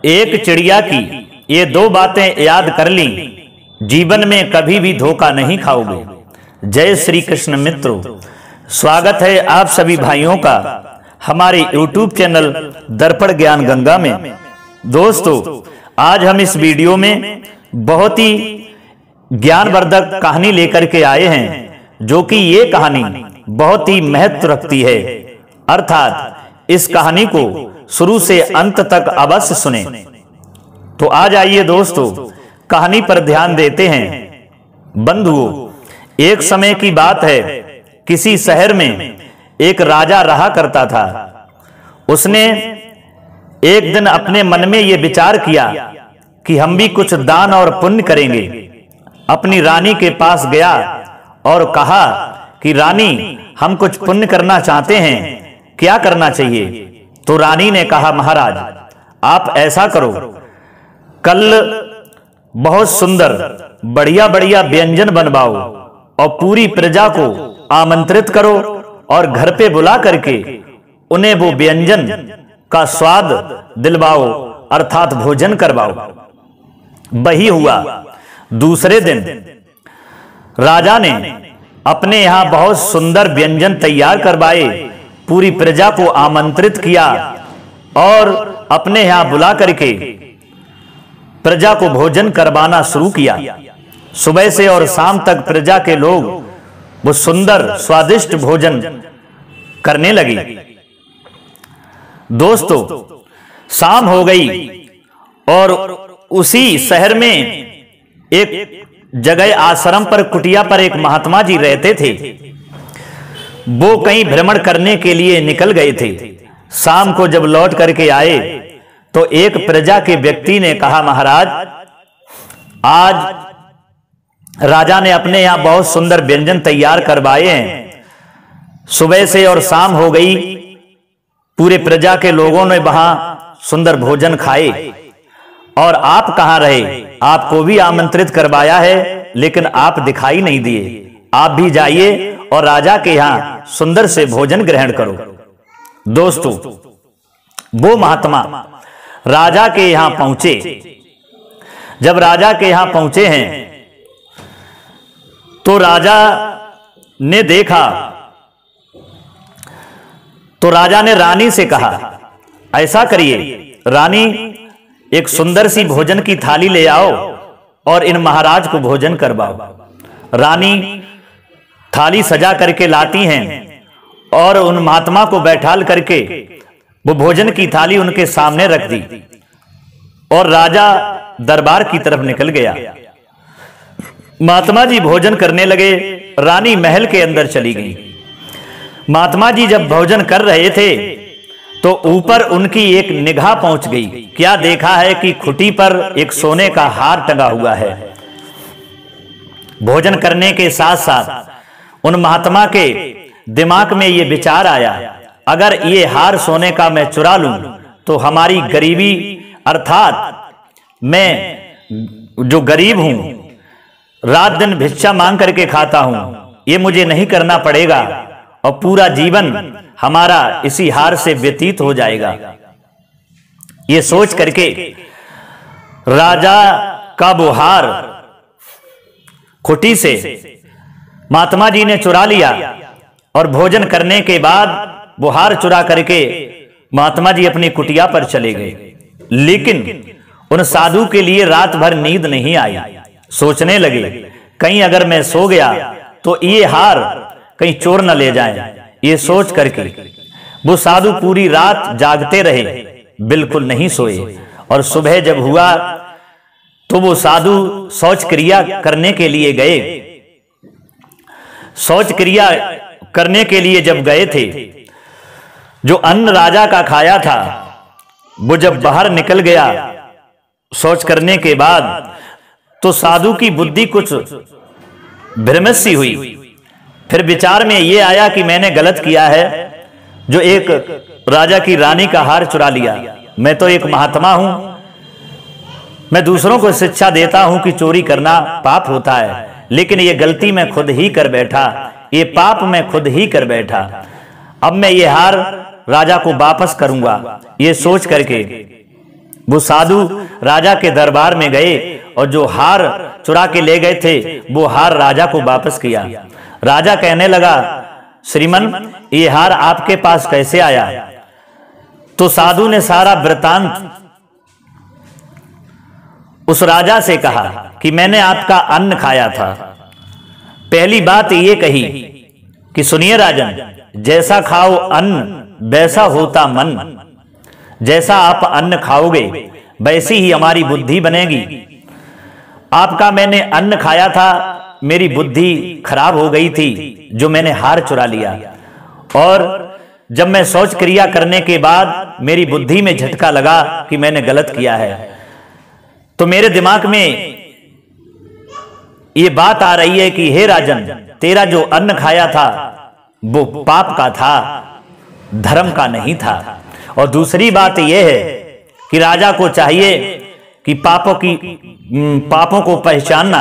एक चिड़िया की ये दो बातें याद कर ली, जीवन में कभी भी धोखा नहीं खाओगे। जय श्री कृष्ण मित्रों, स्वागत है आप सभी भाइयों का हमारे YouTube चैनल दर्पण ज्ञान गंगा में। दोस्तों, आज हम इस वीडियो में बहुत ही ज्ञानवर्धक कहानी लेकर के आए हैं, जो कि ये कहानी बहुत ही महत्व रखती है। अर्थात इस कहानी को शुरू से अंत तक अवश्य सुने। तो आज आइए दोस्तों, कहानी पर ध्यान देते हैं। बंधुओं, एक समय की बात है, किसी शहर में एक राजा रहा करता था। उसने एक दिन अपने मन में यह विचार किया कि हम भी कुछ दान और पुण्य करेंगे। अपनी रानी के पास गया और कहा कि रानी, हम कुछ पुण्य करना चाहते हैं, क्या करना चाहिए? तो रानी ने कहा, महाराज आप ऐसा करो, कल बहुत सुंदर बढ़िया बढ़िया व्यंजन बनवाओ और पूरी प्रजा को आमंत्रित करो और घर पे बुला करके उन्हें वो व्यंजन का स्वाद दिलवाओ, अर्थात भोजन करवाओ। वही हुआ। दूसरे दिन राजा ने अपने यहां बहुत सुंदर व्यंजन तैयार करवाए, पूरी प्रजा को आमंत्रित किया और अपने यहां बुला करके प्रजा को भोजन करवाना शुरू किया। सुबह से और शाम तक प्रजा के लोग वो सुंदर स्वादिष्ट भोजन करने लगे। दोस्तों, शाम हो गई और उसी शहर में एक जगह आश्रम पर कुटिया पर एक महात्मा जी रहते थे। वो कहीं भ्रमण करने के लिए निकल गए थे। शाम को जब लौट करके आए तो एक प्रजा के व्यक्ति ने कहा, महाराज आज राजा ने अपने यहां बहुत सुंदर व्यंजन तैयार करवाए हैं। सुबह से और शाम हो गई, पूरे प्रजा के लोगों ने वहां सुंदर भोजन खाए और आप कहां रहे? आपको भी आमंत्रित करवाया है, लेकिन आप दिखाई नहीं दिए। आप भी जाइए और राजा के यहां सुंदर से भोजन ग्रहण करो। दोस्तों, वो महात्मा राजा के यहां पहुंचे। जब राजा के यहां पहुंचे हैं तो राजा ने देखा, तो राजा ने रानी से कहा, ऐसा करिए रानी, एक सुंदर सी भोजन की थाली ले आओ और इन महाराज को भोजन करवाओ। रानी थाली सजा करके लाती हैं और उन महात्मा को बैठाल करके वो भोजन की थाली उनके सामने रख दी और राजा दरबार की तरफ निकल गया। महात्मा जी भोजन करने लगे, रानी महल के अंदर चली गई। महात्मा जी जब भोजन कर रहे थे तो ऊपर उनकी एक निगाह पहुंच गई। क्या देखा है कि खुटी पर एक सोने का हार टंगा हुआ है। भोजन करने के साथ साथ उन महात्मा के दिमाग में ये विचार आया, अगर ये हार सोने का मैं चुरा लूं तो हमारी गरीबी, अर्थात मैं जो गरीब हूं, रात दिन भिक्षा मांग करके खाता हूं, ये मुझे नहीं करना पड़ेगा और पूरा जीवन हमारा इसी हार से व्यतीत हो जाएगा। ये सोच करके राजा का वो हार खुटी से महात्मा जी ने चुरा लिया और भोजन करने के बाद वो हार चुरा करके महात्मा जी अपनी कुटिया पर चले गए। लेकिन उन साधु के लिए रात भर नींद नहीं आई। सोचने लगे, कहीं अगर मैं सो गया तो ये हार कहीं चोर न ले जाए। ये सोच करके वो साधु पूरी रात जागते रहे, बिल्कुल नहीं सोए। और सुबह जब हुआ तो वो साधु शौच क्रिया करने के लिए गए। शौच क्रिया करने के लिए जब गए थे, जो अन्न राजा का खाया था वो जब बाहर निकल गया शौच करने के बाद, तो साधु की बुद्धि कुछ भ्रमित सी हुई। फिर विचार में ये आया कि मैंने गलत किया है, जो एक राजा की रानी का हार चुरा लिया। मैं तो एक महात्मा हूं, मैं दूसरों को शिक्षा देता हूं कि चोरी करना पाप होता है, लेकिन ये गलती मैं खुद ही कर बैठा, ये पाप मैं खुद ही कर बैठा। अब मैं ये हार राजा को वापस करूंगा। ये सोच करके वो साधु राजा के दरबार में गए और जो हार चुरा के ले गए थे वो हार राजा को वापस किया। राजा कहने लगा, श्रीमन ये हार आपके पास कैसे आया? तो साधु ने सारा वृतांत उस राजा से कहा कि मैंने आपका अन्न खाया था। पहली बात ये कही कि सुनिए राजन, जैसा खाओ अन्न वैसा होता मन। जैसा आप अन्न खाओगे वैसी ही हमारी बुद्धि बनेगी। आपका मैंने अन्न खाया था, मेरी बुद्धि खराब हो गई थी जो मैंने हार चुरा लिया, और जब मैं शौच क्रिया करने के बाद मेरी बुद्धि में झटका लगा कि मैंने गलत किया है, तो मेरे दिमाग में ये बात आ रही है कि हे राजन, तेरा जो अन्न खाया था वो पाप का था, धर्म का नहीं था। और दूसरी बात यह है कि राजा को चाहिए कि पापों को पहचानना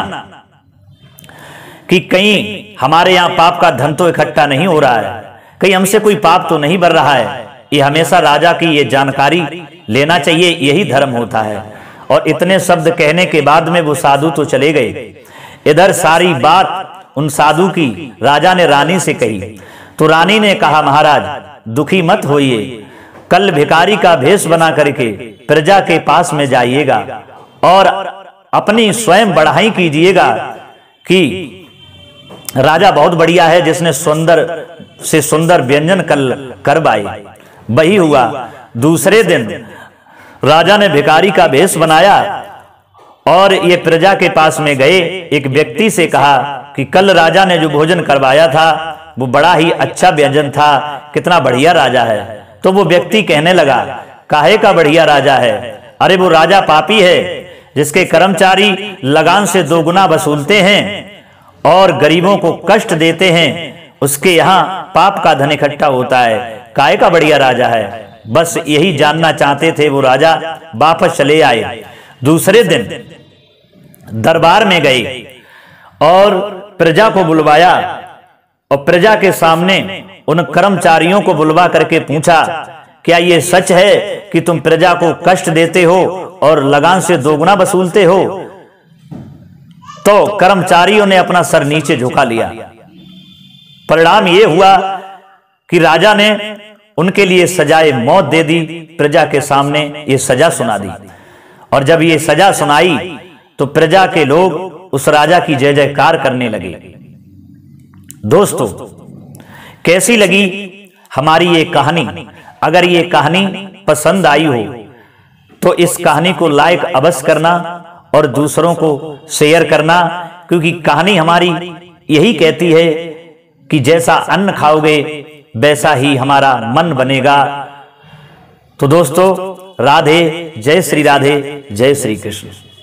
कि कहीं हमारे यहां पाप का धन तो इकट्ठा नहीं हो रहा है, कहीं हमसे कोई पाप तो नहीं बढ़ रहा है। ये हमेशा राजा की ये जानकारी लेना चाहिए, यही धर्म होता है। और इतने शब्द कहने के बाद में वो साधु तो चले गए। इधर सारी बात उन साधु की राजा ने रानी से कही। तो रानी ने कहा, महाराज दुखी मत होइए, कल भिखारी का भेष बना करके प्रजा के पास में जाइएगा और अपनी स्वयं बढ़ाई कीजिएगा कि राजा बहुत बढ़िया है जिसने सुंदर से सुंदर व्यंजन कल करवाए। वही हुआ। दूसरे दिन राजा ने भिखारी का भेष बनाया और ये प्रजा के पास में गए। एक व्यक्ति से कहा कि कल राजा ने जो भोजन करवाया था वो बड़ा ही अच्छा व्यंजन था, कितना बढ़िया राजा है। तो वो व्यक्ति कहने लगा, काहे का बढ़िया राजा है? अरे वो राजा पापी है जिसके कर्मचारी लगान से 2 गुना वसूलते हैं और गरीबों को कष्ट देते हैं, उसके यहाँ पाप का धन इकट्ठा होता है। काहे का बढ़िया राजा है? बस यही जानना चाहते थे वो राजा। वापस चले आए। दूसरे दिन दरबार में गए और प्रजा को बुलवाया और प्रजा के सामने उन कर्मचारियों को बुलवा करके पूछा, क्या ये सच है कि तुम प्रजा को कष्ट देते हो और लगान से 2 गुना वसूलते हो? तो कर्मचारियों ने अपना सर नीचे झुका लिया। परिणाम ये हुआ कि राजा ने उनके लिए सजाए मौत दे दी। प्रजा के सामने ये सजा सुना दी। और जब ये सजा सुनाई तो प्रजा के लोग उस राजा की जय जयकार करने लगे। दोस्तों, कैसी लगी हमारी ये कहानी? अगर ये कहानी पसंद आई हो तो इस कहानी को लाइक अवश्य करना और दूसरों को शेयर करना, क्योंकि कहानी हमारी यही कहती है कि जैसा अन्न खाओगे वैसा ही हमारा मन बनेगा। तो दोस्तों, राधे, जय श्री राधे, जय श्री कृष्ण।